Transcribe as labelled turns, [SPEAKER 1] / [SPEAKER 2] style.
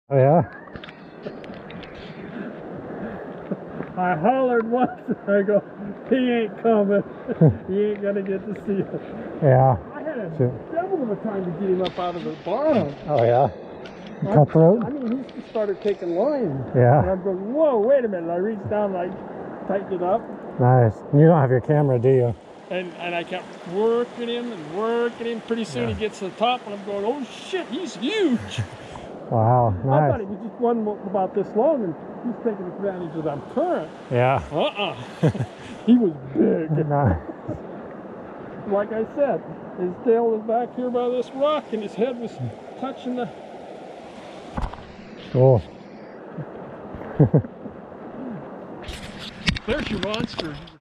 [SPEAKER 1] Oh yeah?
[SPEAKER 2] I hollered once and I go, he ain't coming. He ain't gonna get to see us.
[SPEAKER 1] Yeah.
[SPEAKER 2] I had a devil of a time to get him up out of the bottom.
[SPEAKER 1] Oh yeah? Cutthroat?
[SPEAKER 2] I mean, he started taking line.
[SPEAKER 1] Yeah.
[SPEAKER 2] And I'm going, whoa, wait a minute. I reached down and I tightened it up.
[SPEAKER 1] Nice. You don't have your camera, do you?
[SPEAKER 2] And I kept working him and working him. Pretty soon he gets to the top and I'm going, oh shit, he's huge.
[SPEAKER 1] Wow,
[SPEAKER 2] I
[SPEAKER 1] nice.
[SPEAKER 2] thought he was just one about this long and he's taking advantage of that current.
[SPEAKER 1] Yeah.
[SPEAKER 2] He was big.
[SPEAKER 1] Nice.
[SPEAKER 2] Like I said, his tail was back here by this rock and his head was touching the...
[SPEAKER 1] Cool.
[SPEAKER 2] There's your monster.